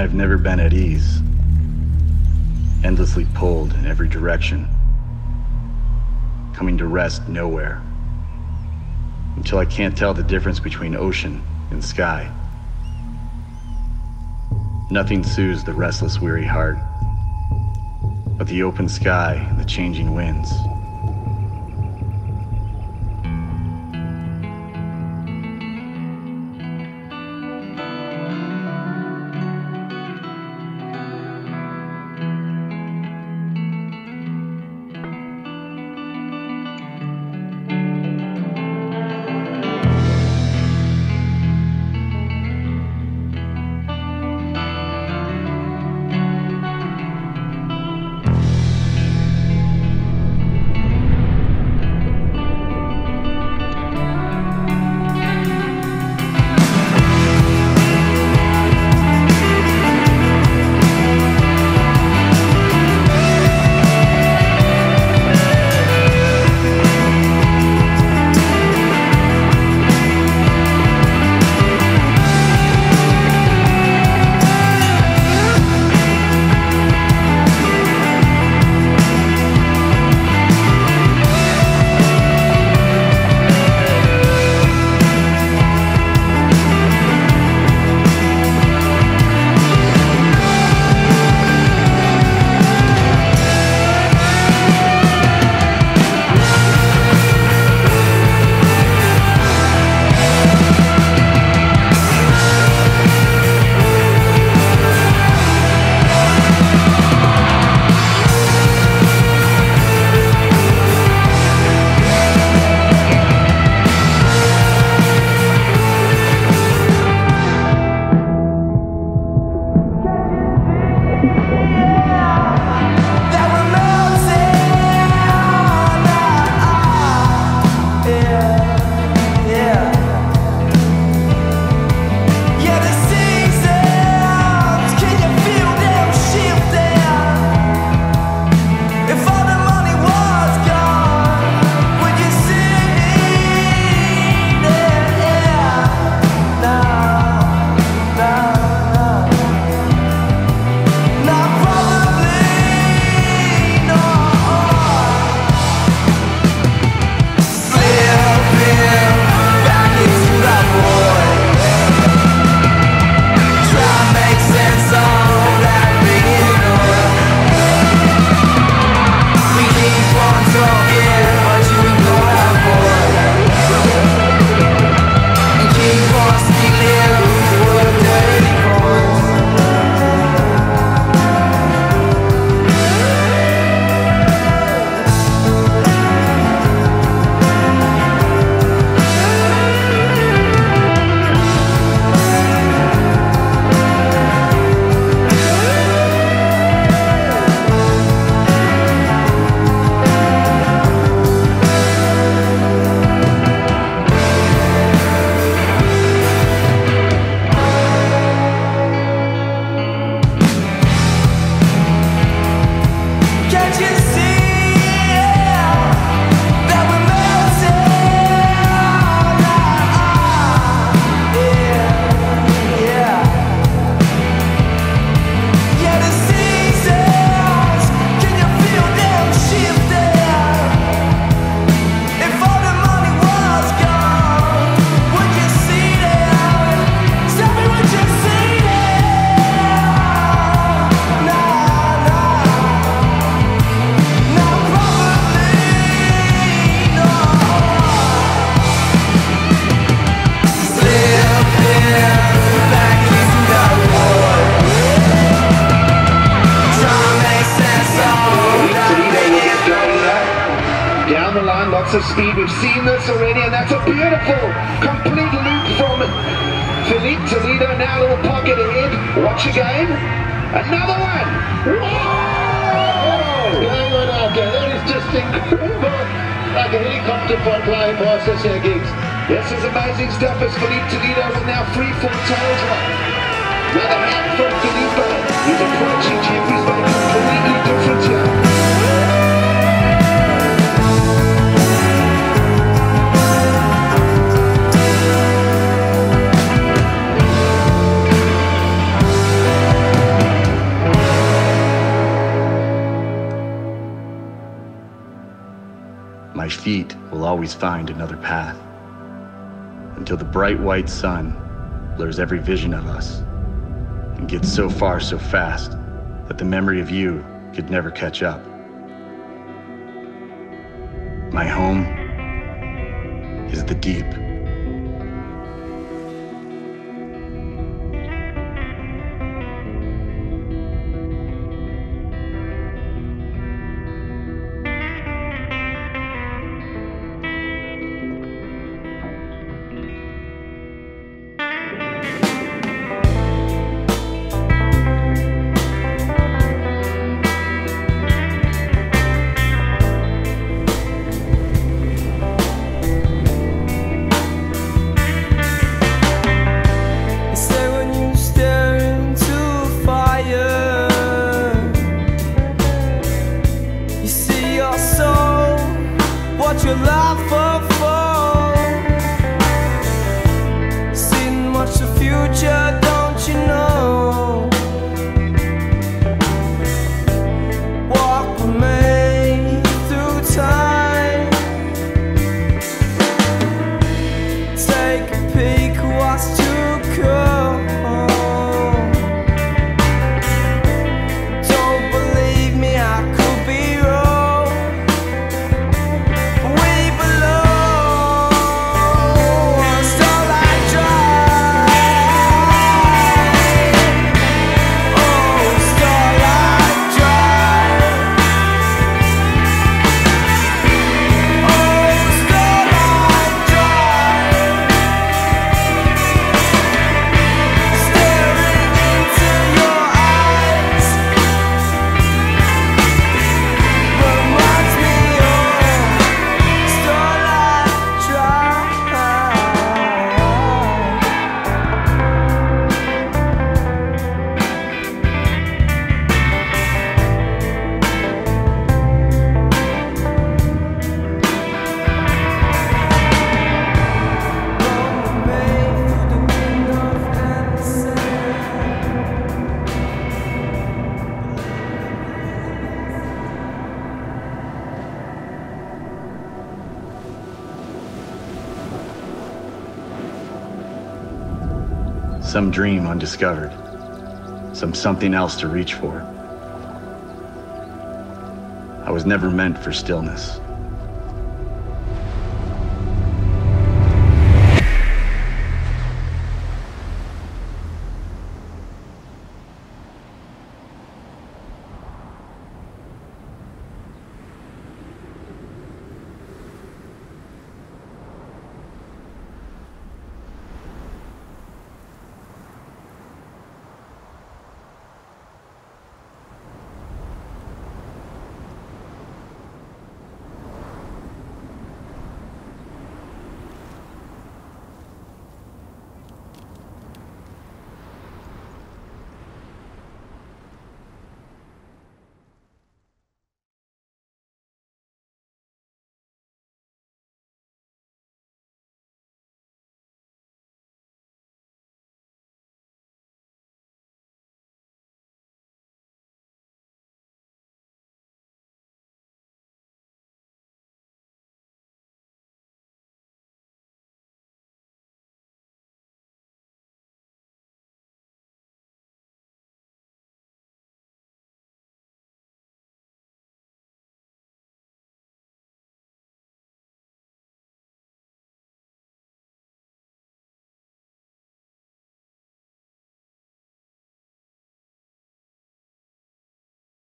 I've never been at ease, endlessly pulled in every direction, coming to rest nowhere, until I can't tell the difference between ocean and sky. Nothing soothes the restless, weary heart but the open sky and the changing winds. Lots of speed, we've seen this already, and that's a beautiful complete loop from Philippe Toledo. Now a little pocket ahead, watch again, another one. Whoa! Going on out there, that is just incredible, like a helicopter flying past us here, gigs. This is amazing stuff as Philippe Toledo will now free for tails right. Another hat from Felipe, he's approaching Jeffries, but completely different here. my feet will always find another path, until the bright white sun blurs every vision of us and gets so far so fast that the memory of you could never catch up. My home is the deep. What your life for? Seen much the future, don't you know? Walk with me through time. Take a peek at what's to come. Don't believe me, I could be wrong. Some dream undiscovered, some something else to reach for. I was never meant for stillness.